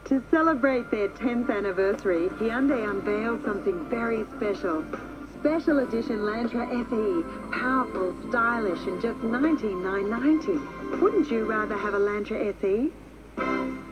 To celebrate their 10th anniversary, Hyundai unveiled something very special. Special edition Lantra FE, powerful, stylish, and just $19,990. Wouldn't you rather have a Lantra SE?